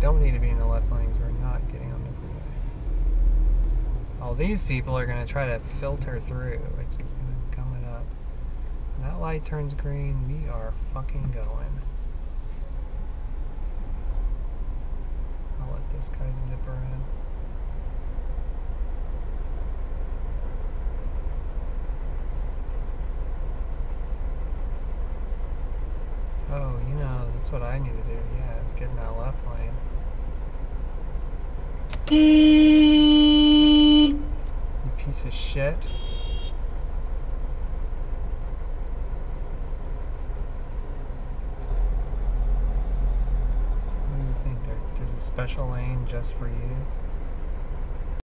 don't need to be in the left lanes. We're not getting on the freeway. All these people are going to try to filter through, which is going to come it up. When that light turns green, we are fucking going. I'll let this guy zip around. Oh, you know, that's what I need to do. Yeah, is get in that left lane. You piece of shit. What do you think? There's a special lane just for you?